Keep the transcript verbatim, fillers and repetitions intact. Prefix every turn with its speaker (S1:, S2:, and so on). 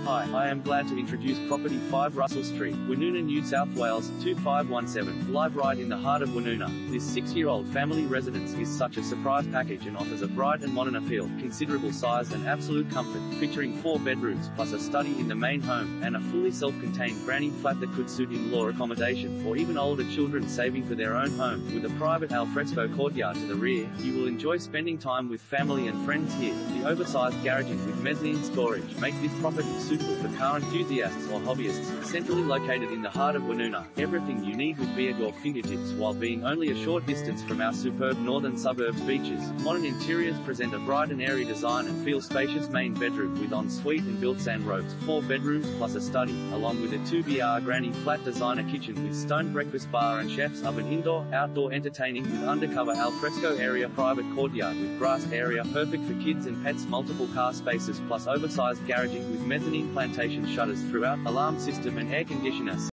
S1: Hi, I am glad to introduce Property five Russell Street, Woonona, New South Wales, two five one seven, live right in the heart of Woonona. This six-year-old family residence is such a surprise package and offers a bright and modern appeal, considerable size and absolute comfort, featuring four bedrooms, plus a study in the main home, and a fully self-contained granny flat that could suit in-law accommodation, or even older children saving for their own home. With a private alfresco courtyard to the rear, you will enjoy spending time with family and friends here. The oversized garages with mezzanine storage make this property suitable for car enthusiasts or hobbyists. Centrally located in the heart of Woonona, everything you need will be at your fingertips while being only a short distance from our superb northern suburbs beaches. Modern interiors present a bright and airy design and feel spacious main bedroom with en-suite and built-in robes, four bedrooms plus a study, along with a two bedroom granny flat designer kitchen with stone breakfast bar and chef's oven, indoor, outdoor entertaining with undercover alfresco area, private courtyard with grass area perfect for kids and pets, multiple car spaces plus oversized garaging with mezzanine plantation shutters throughout, alarm system and air conditioner.